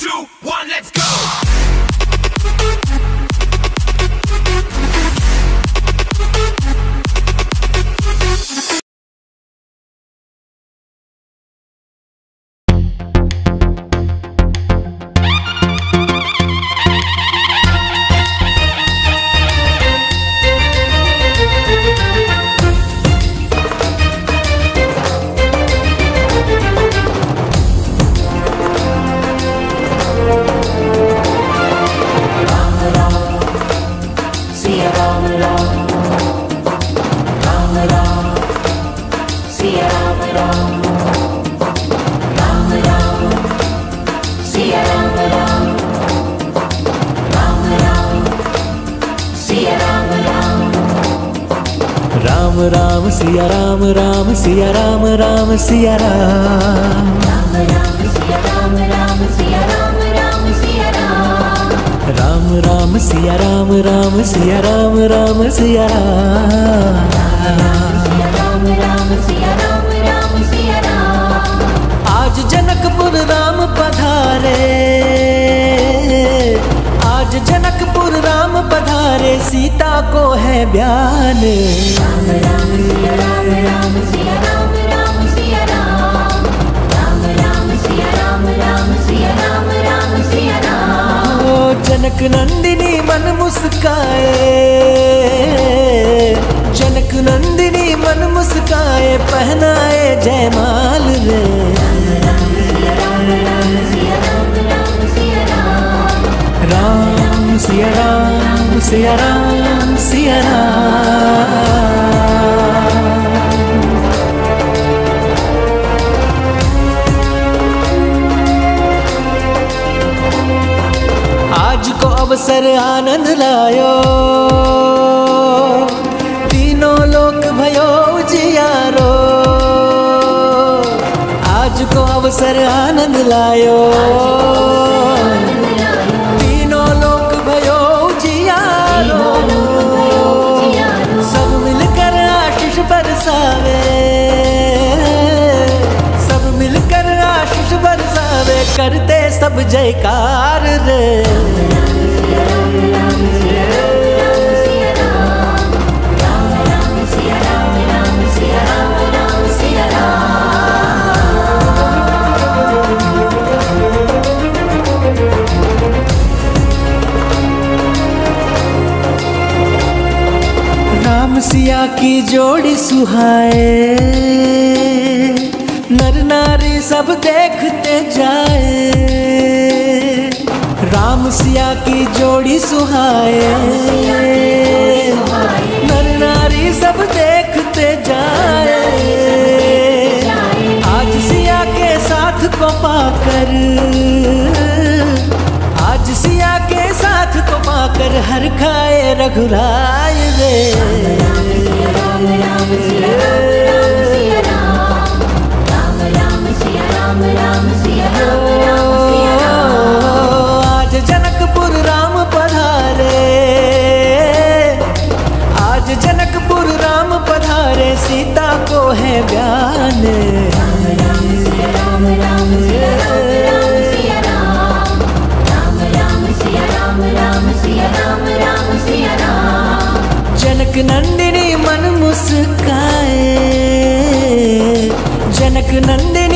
2, 1, let's go! Ram Ram Siya Ram Ram Siya Ram Ram Siya Ram Ram Ram Siya Ram Ram Siya Ram Ram Siya Ram Ram Ram Siya Ram Ram Siya Ram Ram Siya Ram Ram Siya Ram Ram Siya Ram. आज जनकपुर राम पधारे, आज जनकपुर राम पधारे, सीता को है ब्यान। राम राम सिया राम राम सिया राम राम सिया राम राम राम सिया राम राम सिया राम राम सिया राम। ओ जनक नंदिनी मन मुस्काए, जनक नंदिनी मन मुस्काए, पहनाए जयमाल रे। राम सिया राम राम सिया राम राम सिया राम राम सिया राम सिया राम सिया राम। आज को अवसर आनंद लायो, तीनों लोक भयो जियारो। आज को अवसर आनंद लायो, तीनों लोक भयो जियारो। सब मिलकर आशीष बरसावे, सब मिलकर आशीष बरसावे, करते सब जयकार रे। राम सिया की जोड़ी सुहाए, नर नारी सब देखते जाए। राम सिया की जोड़ी सुहाए, नर नारी सब देखते जाए। आज सिया के साथ को पाकर, आज सिया के साथ को पाकर, हर खाए रघुराय रे। राम राम सिया राम सिया राम राम राम सिया राम राम सिया राम राम सिया राम। आज जनकपुर राम पधारे, आज जनकपुर राम पधारे, सीता को है ब्यान। राम राम सिया राम राम सिया राम राम सिया राम राम राम सिया राम राम सिया राम राम सिया राम। जनक नंदिनी मन मुस्काए, जनक नंदिनी